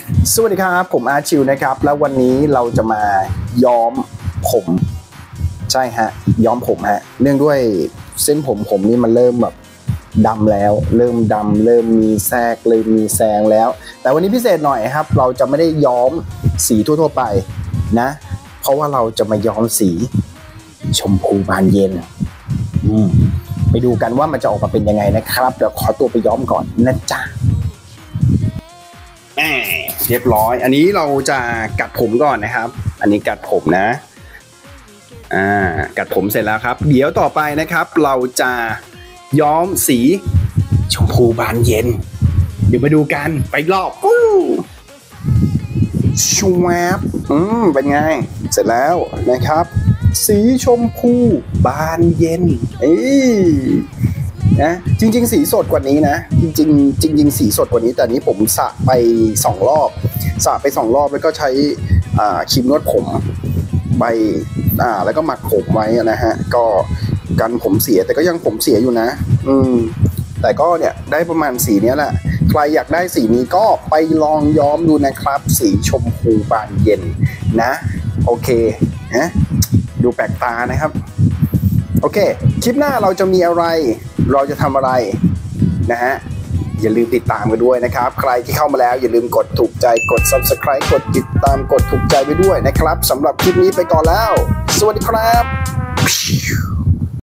สวัสดีครับผมอาร์ชิวนะครับแล้ววันนี้เราจะมาย้อมผมใช่ฮะย้อมผมฮะเนื่องด้วยเส้นผมนี่มันเริ่มแบบดำแล้วเริ่มดำเริ่มมีแทรกเริ่มมีแซงแล้วแต่วันนี้พิเศษหน่อยครับเราจะไม่ได้ย้อมสีทั่วๆไปนะเพราะว่าเราจะมาย้อมสีชมพูบานเย็นไปดูกันว่ามันจะออกมาเป็นยังไงนะครับเดี๋ยวขอตัวไปย้อมก่อนนะจ๊ะเรียบร้อยอันนี้เราจะกัดผมก่อนนะครับอันนี้กัดผมนะกัดผมเสร็จแล้วครับเดี๋ยวต่อไปนะครับเราจะย้อมสีชมพูบานเย็นเดี๋ยวมาดูกันไปรอบชวบเป็นไงเสร็จแล้วนะครับสีชมพูบานเย็นนะจริงๆสีสดกว่านี้นะจริงสีสดกว่านี้แต่นี้ผมสระไป2รอบแล้วก็ใช้ครีมนวดผมไปแล้วก็หมักผมไว้นะฮะก็กันผมเสียแต่ก็ยังผมเสียอยู่นะแต่ก็เนี่ยได้ประมาณสีนี้แหละใครอยากได้สีนี้ก็ไปลองย้อมดูนะครับสีชมพูบานเย็นนะโอเคนะดูแปลกตานะครับโอเคคลิปหน้าเราจะมีอะไรเราจะทำอะไรนะฮะอย่าลืมติดตามกันด้วยนะครับใครที่เข้ามาแล้วอย่าลืมกดถูกใจกด Subscribe กดติดตามกดถูกใจไปด้วยนะครับสำหรับคลิปนี้ไปก่อนแล้วสวัสดีครับ